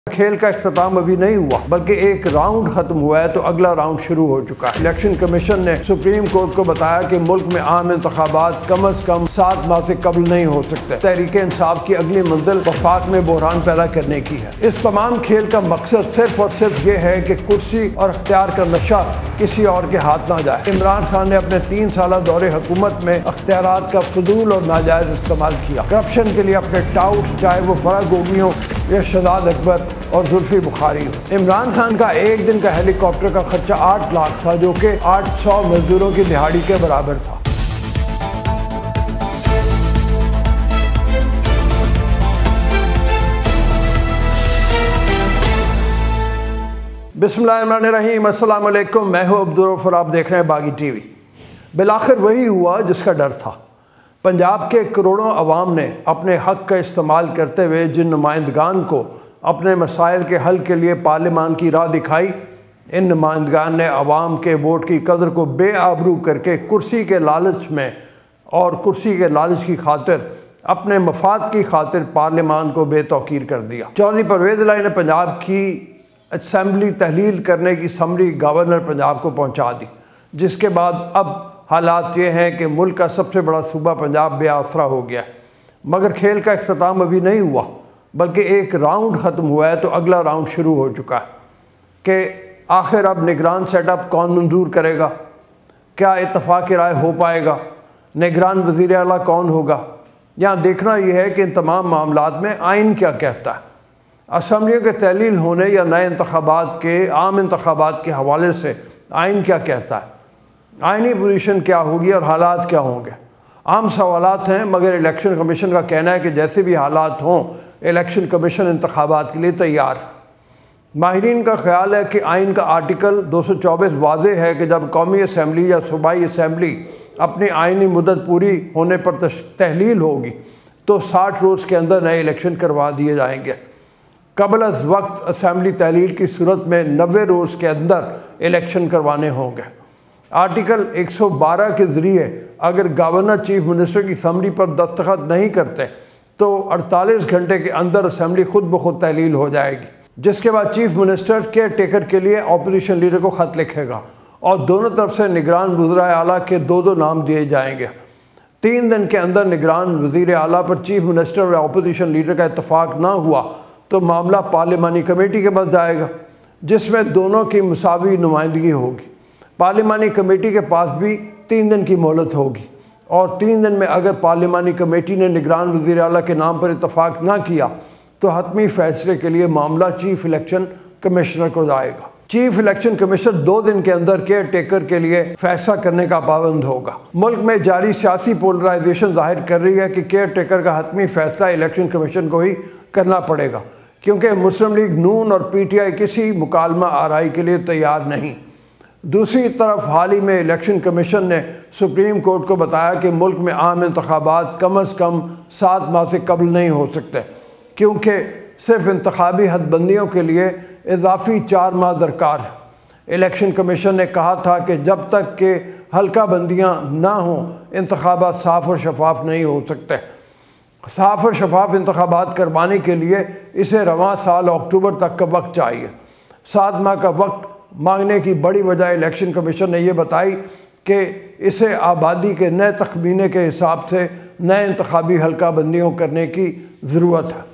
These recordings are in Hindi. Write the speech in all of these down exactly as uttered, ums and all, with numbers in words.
खेल का इख्तिताम अभी नहीं हुआ बल्कि एक राउंड खत्म हुआ है तो अगला राउंड शुरू हो चुका है। इलेक्शन कमीशन ने सुप्रीम कोर्ट को बताया कि मुल्क में आम इंतखाबात कम अज कम सात माह से कबल नहीं हो सकते। तहरीक इंसाफ की अगली मंजिल वफाक में बहरान पैदा करने की है। इस तमाम खेल का मकसद सिर्फ और सिर्फ ये है कि कुर्सी और अख्तियार का नशा किसी और के हाथ ना जाए। इमरान खान ने अपने तीन साल दौरे हुकूमत में अख्तियारात का फजूल और नाजायज इस्तेमाल किया। करप्शन के लिए अपने टाउट, चाहे वो फराह गोगी हो या शहजाद अकबर और जुल्फी बुखारी हो। इमरान खान का एक दिन का हेलीकॉप्टर का खर्चा आठ लाख था, जो कि आठ सौ मजदूरों की दिहाड़ी के बराबर था। बिस्मिल्लाहिर्रहमानिर्रहीम, अस्सलाम वालेकुम। मैं हूं अब्दुल रऊफ और आप देख रहे हैं बागी टीवी। बिलाखिर वही हुआ जिसका डर था। पंजाब के करोड़ों अवाम ने अपने हक का इस्तेमाल करते हुए जिन नुमाइंदगान को अपने मसाइल के हल के लिए पार्लियामान की राह दिखाई, इन नुमाइंदगान ने अवाम के वोट की कदर को बेआबरू करके कुर्सी के लालच में और कुर्सी के लालच की खातिर अपने मफाद की खातिर पार्लियामान को बेतौकीर कर दिया। चौधरी परवेज़ इलाही ने पंजाब की असम्बली तहलील करने की समरी गवर्नर पंजाब को पहुँचा दी, जिसके बाद अब हालात ये हैं कि मुल्क का सबसे बड़ा सूबा पंजाब बेआसरा हो गया। मगर खेल का इख्तिताम अभी नहीं हुआ बल्कि एक राउंड ख़त्म हुआ है तो अगला राउंड शुरू हो चुका है कि आखिर अब निगरान सेटअप कौन मंजूर करेगा, क्या इत्तफाक़ राय हो पाएगा, निगरान वज़ीर आला कौन होगा। यहाँ देखना यह है कि इन तमाम मामलात में आइन क्या कहता है। असम्बलियों के तहलील होने या नए इंतखाबात के आम इंतखाबात के हवाले से आइन क्या कहता है, आइनी पोजीशन क्या होगी और हालात क्या होंगे। आम सवालात हैं, मगर इलेक्शन कमीशन का कहना है कि जैसे भी हालात हों इलेक्शन कमीशन इंतखाबात के लिए तैयार। माहिरीन का ख्याल है कि आइन का आर्टिकल दो सौ चौबीस वाज़े है कि जब कौमी असम्बली या सूबाई असम्बली अपनी आइनी मुद्दत पूरी होने पर तहलील होगी तो साठ रोज़ के अंदर नए इलेक्शन करवा दिए जाएंगे। कबल अज़ वक्त असम्बली तहलील की सूरत में नब्बे रोज़ के अंदर इलेक्शन करवाने होंगे। आर्टिकल एक सौ बारह के ज़रिए अगर गवर्नर चीफ मिनिस्टर की समरी पर दस्तखत नहीं करते तो अड़तालीस घंटे के अंदर असम्बली खुद ब खुद तहलील हो जाएगी, जिसके बाद चीफ मिनिस्टर केयर टेकर के लिए अपोजिशन लीडर को ख़त लिखेगा और दोनों तरफ से निगरान वज़ीर आला के दो दो नाम दिए जाएंगे। तीन दिन के अंदर निगरान वज़ीर आला पर चीफ मिनिस्टर और अपोजिशन लीडर का इत्तफाक ना हुआ तो मामला पार्लियामानी कमेटी के पास जाएगा, जिसमें दोनों की मुसावी नुमाइंदगी होगी। पार्लियामानी कमेटी के पास भी तीन दिन की मोहलत होगी और तीन दिन में अगर पार्लियामानी कमेटी ने निगरान वज़ीर आला के नाम पर इत्तफाक ना किया तो हतमी फैसले के लिए मामला चीफ इलेक्शन कमिश्नर को जाएगा। चीफ इलेक्शन कमिश्नर दो दिन के अंदर केयर टेकर के लिए फैसला करने का पाबंद होगा। मुल्क में जारी सियासी पोलराइजेशन जाहिर कर रही है कि केयर टेकर का हतमी फैसला इलेक्शन कमीशन को ही करना पड़ेगा, क्योंकि मुस्लिम लीग नून और पी टी आई किसी मुकालमा आराई के लिए तैयार नहीं। दूसरी तरफ हाल ही में इलेक्शन कमीशन ने सुप्रीम कोर्ट को बताया कि मुल्क में आम इंतखाबात कम अज़ कम सात माह से कबल नहीं हो सकते, क्योंकि सिर्फ इंतखाबी हदबंदियों के लिए इजाफी चार माह दरकार है। इलेक्शन कमीशन ने कहा था कि जब तक के हल्का बंदियाँ ना हों इंतखाबात साफ़ और शफाफ नहीं हो सकते। साफ़ और शफाफ इंतखाबात करवाने के लिए इसे रवां साल अक्टूबर तक का वक्त चाहिए। सात माह का वक्त मांगने की बड़ी वजह इलेक्शन कमीशन ने यह बताई कि इसे आबादी के नए तखमीने के हिसाब से नए इंतखाबी हल्का बंदियों करने की ज़रूरत है।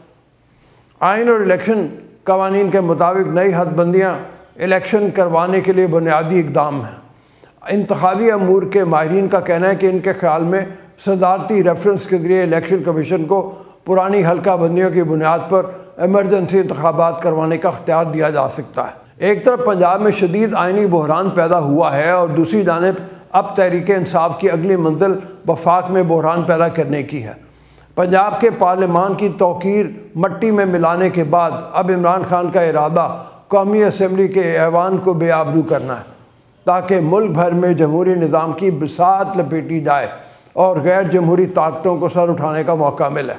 आइन और इलेक्शन कवानीन के मुताबिक नई हदबंदियाँ इलेक्शन करवाने के लिए बुनियादी इकदाम हैं। इंतखाबी अमूर के माहिरीन का कहना है कि इनके ख्याल में सदारती रेफरेंस के ज़रिए इलेक्शन कमीशन को पुरानी हल्का बंदियों की बुनियाद पर एमरजेंसी इंतखाबात करवाने का अख्तियार दिया जा सकता है। एक तरफ पंजाब में शदीद आइनी बहरान पैदा हुआ है और दूसरी जानिब अब तहरीक इंसाफ की अगली मंजिल वफाक में बहरान पैदा करने की है। पंजाब के पार्लियामान की तौकीर मट्टी में मिलाने के बाद अब इमरान खान का इरादा कौमी असम्बली के ऐवान को बेआबरू करना है, ताकि मुल्क भर में जमहूरी निज़ाम की बिसात लपेटी जाए और गैर जमहूरी ताकतों को सर उठाने का मौका मिले।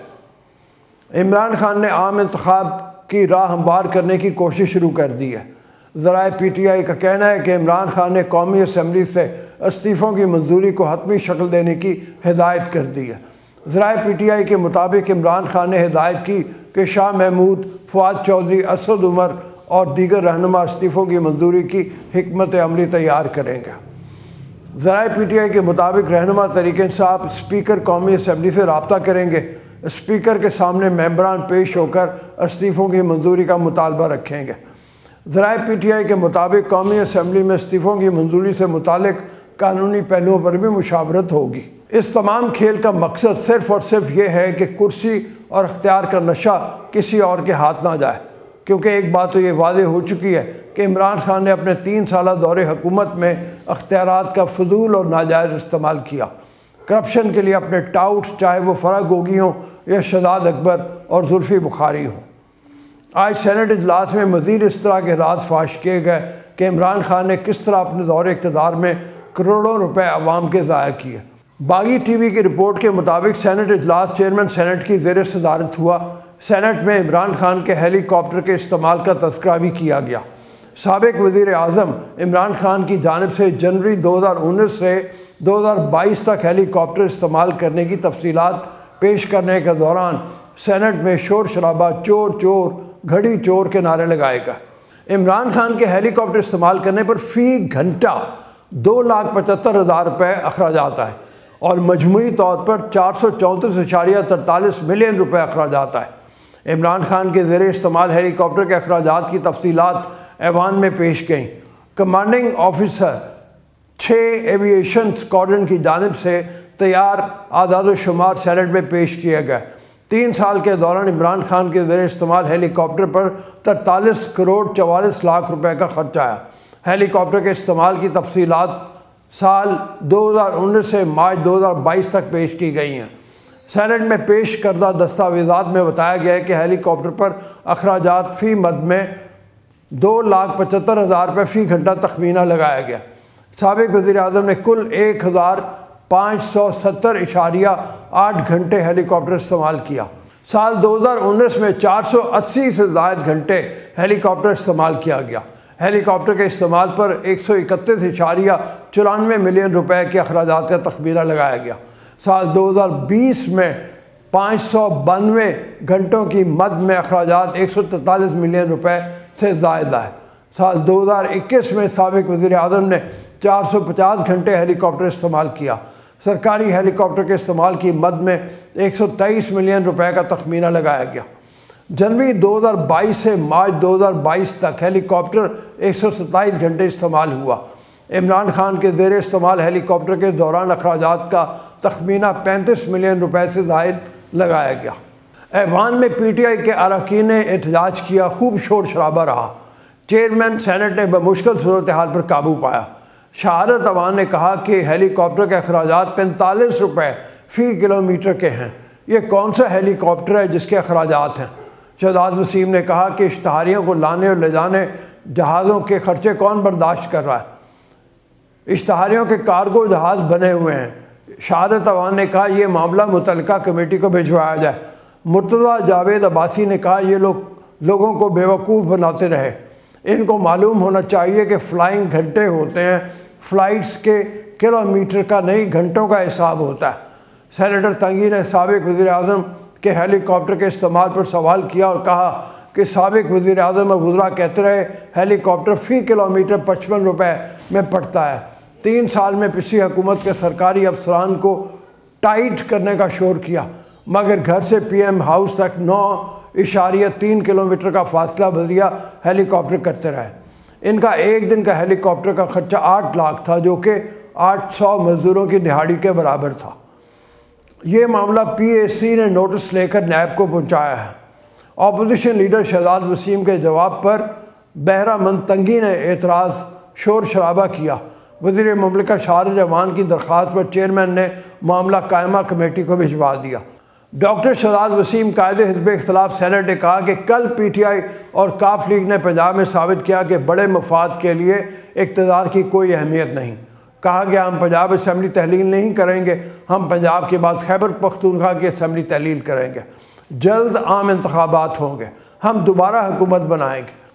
इमरान खान ने आम इंतखाब की राह हमवार करने की कोशिश शुरू कर दी है। ज़राए पी टी आई का कहना है कि इमरान खान ने कौमी असम्बली से इस्तीफ़ों की मंजूरी को हतमी शक्ल देने की हिदायत कर दी है। ज़राए पी टी आई के मुताबिक इमरान खान ने हिदायत की कि शाह महमूद, फवाद चौधरी, असद उमर और दीगर रहनुमा इस्तीफ़ों की मंजूरी की हिकमत अमली तैयार करेंगे। ज़राए पी टी आई के मुताबिक रहनुमा तरीक़ इंसाफ स्पीकर कौमी असम्बली से रब्ता करेंगे। स्पीकर के सामने मेंबरान पेश होकर इस्तीफ़ों की मंजूरी का मुतालबा रखेंगे। ज़राए पी टी आई के मुताबिक कौमी असम्बली में इस्तीफ़ों की मंजूरी से मुतालिक कानूनी पहलुओं पर भी मुशावरत होगी। इस तमाम खेल का मकसद सिर्फ़ और सिर्फ ये है कि कुर्सी और अख्तियार का नशा किसी और के हाथ ना जाए, क्योंकि एक बात तो ये वाज़ेह हो चुकी है कि इमरान खान ने अपने तीन साल दौरे हुकूमत में अख्तियारात का फजूल और नाजायज़ इस्तेमाल किया। करप्शन के लिए अपने टाउट्स, चाहे वो फ़राह गोगी हों या शहजाद अकबर और जुल्फ़ी बुखारी हों। आज सेनेट इजलास में मज़ीद इस तरह के राज फाश किए गए कि इमरान खान ने किस तरह अपने दौरे इक़्तिदार में करोड़ों रुपए अवाम के ज़ाया किए। बागी टीवी की रिपोर्ट के मुताबिक सेनेट इजलास चेयरमैन सेनेट की ज़ेर सदारत हुआ। सेनेट में इमरान खान के हेलीकॉप्टर के इस्तेमाल का तज़किरा भी किया गया। साबिक़ वज़ीर आज़म इमरान खान की जानिब से जनवरी दो हज़ार उन्नीस से दो हज़ार बाईस तक हेलीकॉप्टर इस्तेमाल करने की तफसीलात पेश करने के दौरान सेनेट में शोर शराबा, चोर चोर, घड़ी चोर के नारे लगाए गए। इमरान खान के हेलीकॉप्टर इस्तेमाल करने पर फ़ी घंटा दो लाख पचहत्तर हज़ार रुपये अखराजात आए और मजमूई तौर पर चार सौ चौंतीस इशारिया तरतालीस मिलियन रुपये अखराजात आए। इमरान खान के ज़ेरे इस्तेमाल हेलीकॉप्टर के अखराजात की तफसीलात ऐवान में पेश गईं। कमांडिंग ऑफिसर छः एविएशन स्क्वाड्रन की जानिब से तैयार आदाद शुमार सेनेट में पेश किए गए। तीन साल के दौरान इमरान खान के ज़ेरे इस्तेमाल हेलीकॉप्टर पर तरतालीस करोड़ चवालीस लाख रुपए का खर्च आया। हेलीकॉप्टर के इस्तेमाल की तफसीलात साल दो हज़ार उन्नीस से मार्च दो हज़ार बाईस तक पेश की गई हैं। सेनेट में पेश करदा दस्तावेज़ात में बताया गया है कि हेलीकॉप्टर पर अखराजात फ़ी मद में दो लाख पचहत्तर हज़ार रुपये फ़ी घंटा तखमीना लगाया गया। साबिक़ वज़ीर आज़म ने कुल एक हज़ार पाँच सौ सत्तर इशारिया आठ घंटे हेलीकॉप्टर इस्तेमाल किया। साल दो हज़ार उन्नीस में चार सौ अस्सी से ज़ायद घंटे हेलीकॉप्टर इस्तेमाल किया गया। हेलीकॉप्टर के इस्तेमाल पर एक सौ इकतीस इशारिया चौरानवे मिलियन रुपए के अखराजात का तखमीना लगाया गया। साल दो हज़ार बीस में पाँच सौ बानवे घंटों की मद में अखराजात एक सौ तैंतालीस मिलियन रुपए से ज़ायद आए। साल दो हज़ार इक्कीस में साबिक़ वज़ीर आज़म ने चार सौ पचास घंटे हेलीकॉप्टर इस्तेमाल किया। सरकारी हेलीकॉप्टर के इस्तेमाल की मद में एक सौ तेईस मिलियन रुपए का तखमीना लगाया गया। जनवरी दो हज़ार बाईस से मार्च दो हज़ार बाईस तक हेलीकॉप्टर एक सौ सत्ताईस घंटे इस्तेमाल हुआ। इमरान खान के ज़ेर इस्तेमाल हेलीकॉप्टर के दौरान अखराजात का तखमीना पैंतीस मिलियन रुपए से ज़ायद लगाया गया। ऐवान में पी टी आई के अरकान ने एहतजाज किया, खूब शोर शराबा रहा। चेयरमैन सेनेट ने बमुश्किल सूरत हाल पर काबू पाया। शहादत अवान ने कहा कि हेलीकॉप्टर के अखराजात पैंतालीस रुपये फ़ी किलोमीटर के हैं। ये कौन सा हेलीकॉप्टर है जिसके अखराजात हैं? शहजाद वसीम ने कहा कि इश्तहारियों को लाने और ले जाने जहाज़ों के खर्चे कौन बर्दाश्त कर रहा है? इश्तहारियों के कार्गो जहाज़ बने हुए हैं। शहादत अवान ने कहा यह मामला मुतल्लिका कमेटी को भिजवाया जाए। मुर्तज़ा जावेद अब्बासी ने कहा ये लोग लोगों को बेवकूफ़ बनाते रहे। इनको मालूम होना चाहिए कि फ़्लाइंग घंटे होते हैं, फ़्लाइट्स के किलोमीटर का नहीं घंटों का हिसाब होता है। सेनेटर तंगी ने साबिक़ वज़ीर आज़म के हेलीकॉप्टर के इस्तेमाल पर सवाल किया और कहा कि साबिक़ वज़ीर आज़म और वज़रा कहते रहे हेलीकॉप्टर फ़ी किलोमीटर पचपन रुपये में पड़ता है। तीन साल में पिछली हुकूमत के सरकारी अफसरान को टाइट करने का शोर किया, मगर घर से पी एम हाउस तक नौ इशारिया तीन किलोमीटर का फासला बजरिया हेलीकॉप्टर करते रहे। इनका एक दिन का हेलीकॉप्टर का खर्चा आठ लाख था, जो कि आठ सौ मज़दूरों की दिहाड़ी के बराबर था। ये मामला पी ए सी ने नोटिस लेकर नैब को पहुंचाया है। अपोजिशन लीडर शहजाद वसीम के जवाब पर बहरामंद तंगी ने एतराज़ शोर शराबा किया। वज़ीर मुमलिकत शाहरियार अवान की दरख्वास्त पर चेयरमैन ने मामला कायमा कमेटी को भिजवा दिया। डॉक्टर शहजाद वसीम कायदे हिज़्ब इख्तिलाफ सेनेट ने कहा कि कल पी टी आई और काफ लीग ने पंजाब में साबित किया कि बड़े मफाद के लिए इक़्तिदार की कोई अहमियत नहीं। कहा गया हम पंजाब असम्बली तहलील नहीं करेंगे, हम पंजाब के बाद खैबर पख्तूनख्वा की असम्बली तहलील करेंगे। जल्द आम इंतखाबात होंगे, हम दोबारा हुकूमत बनाएंगे।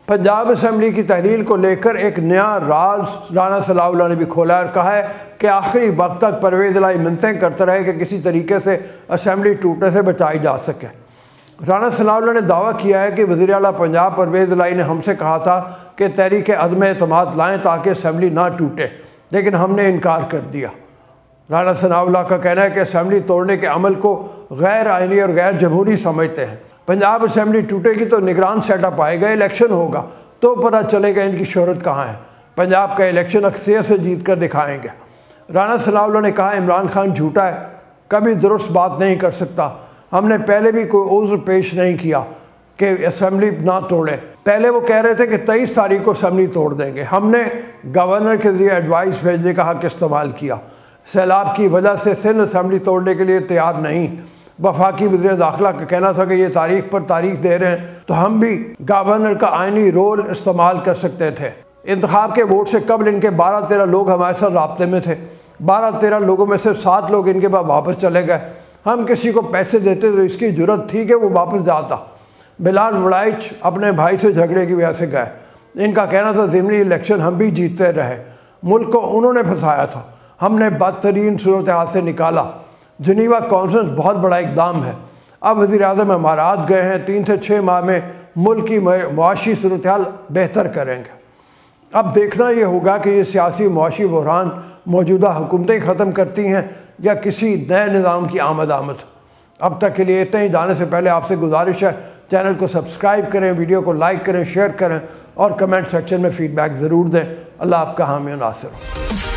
पंजाब असम्बली की तहलील को लेकर एक नया राज राना सनाउल्लाह ने भी खोला और कहा है कि आखिरी वक्त तक परवेज़ इलाही मिन्नतें करते रहे कि किसी तरीके से असम्बली टूटने से बचाई जा सके। राना सनाउल्लाह ने दावा किया है कि वज़ीर आला पंजाब परवेज़ इलाही ने हमसे कहा था कि तहरीक अदम एतमाद लाएँ ताकि असम्बली ना टूटे, लेकिन हमने इनकार कर दिया। राना सनाउल्लाह का कहना है कि असम्बली तोड़ने के अमल को गैर आइनी और गैर जमहूरी समझते हैं। पंजाब असम्बली टूटेगी तो निगरान सेटअप आएगा, इलेक्शन होगा तो पता चलेगा इनकी शोहरत कहाँ है। पंजाब का इलेक्शन अक्सरियत से जीत कर दिखाएंगे। राना सनाउल्लाह ने कहा इमरान खान झूठा है, कभी दुरुस्त बात नहीं कर सकता। हमने पहले भी कोई उज़्र पेश नहीं किया कि असम्बली ना तोड़ें। पहले वो कह रहे थे कि तेईस तारीख को असम्बली तोड़ देंगे। हमने गवर्नर के ज़रिए एडवाइस भेजने का हक़ इस्तेमाल किया। सैलाब की वजह से सिंध असम्बली तोड़ने के लिए तैयार नहीं। वफाकी वज़ीर दाखिला का कहना था कि ये तारीख पर तारीख दे रहे हैं तो हम भी गवर्नर का आइनी रोल इस्तेमाल कर सकते थे। इंतखाब के वोट से कबल इनके बारह तेरह लोग हमारे साथ राब्ते में थे। बारह तेरह लोगों में से सात लोग इनके पास वापस चले गए। हम किसी को पैसे देते तो इसकी ज़रूरत थी कि वो वापस जाता। बिलाल वड़ाइच अपने भाई से झगड़े की वजह से गए। इनका कहना था ज़िमनी इलेक्शन हम भी जीतते रहे, मुल्क को उन्होंने फंसाया था, हमने बदतरीन सूरत हाल से निकाला। जनीवा कॉन्फ्रेंस बहुत बड़ा इकदाम है। अब वज़ीर आज़म इमारात गए हैं, तीन से छः माह में मुल्क की मुआशी सूरत हाल बेहतर करेंगे। अब देखना ये होगा कि ये सियासी मुआशी बहरान मौजूदा हुकूमतें ख़त्म करती हैं या किसी नए निज़ाम की आमद आमद। अब तक के लिए इतना ही। जाने से पहले आपसे गुजारिश है चैनल को सब्सक्राइब करें, वीडियो को लाइक करें, शेयर करें और कमेंट सेक्शन में फ़ीडबैक ज़रूर दें। अल्लाह आपका हामी नासिर हो।